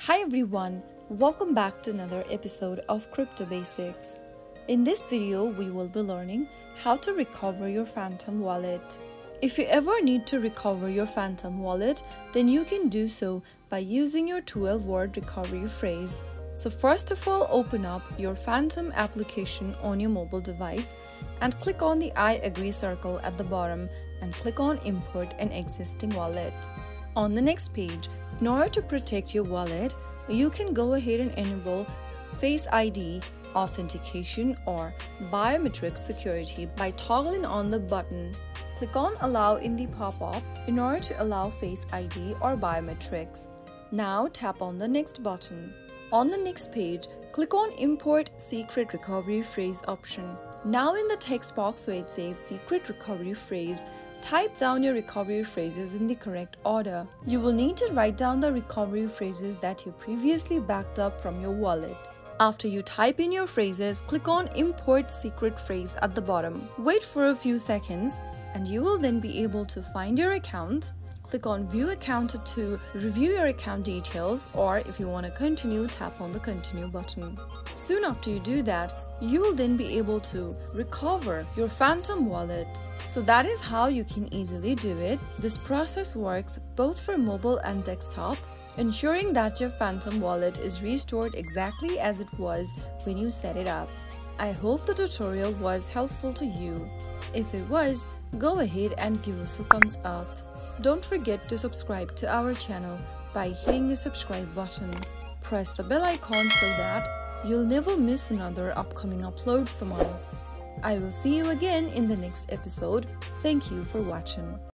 Hi everyone, welcome back to another episode of Crypto Basics. In this video, we will be learning how to recover your Phantom wallet. If you ever need to recover your Phantom wallet, then you can do so by using your 12-word recovery phrase. So first of all, open up your Phantom application on your mobile device and click on the I agree circle at the bottom and click on import an existing wallet. On the next page, in order to protect your wallet, you can go ahead and enable Face ID authentication or biometric security by toggling on the button. Click on Allow in the pop-up in order to allow Face ID or biometrics. Now tap on the next button. On the next page, click on Import Secret Recovery Phrase option. Now in the text box where it says Secret Recovery Phrase, type down your recovery phrases in the correct order. You will need to write down the recovery phrases that you previously backed up from your wallet. After you type in your phrases, click on Import Secret Phrase at the bottom. Wait for a few seconds and you will then be able to find your account. Click on View Account to review your account details, or if you want to continue, tap on the Continue button. Soon after you do that, you will then be able to recover your Phantom wallet. So that is how you can easily do it. This process works both for mobile and desktop, ensuring that your Phantom wallet is restored exactly as it was when you set it up. I hope the tutorial was helpful to you. If it was, go ahead and give us a thumbs up. Don't forget to subscribe to our channel by hitting the subscribe button. Press the bell icon so that you'll never miss another upcoming upload from us. I will see you again in the next episode. Thank you for watching.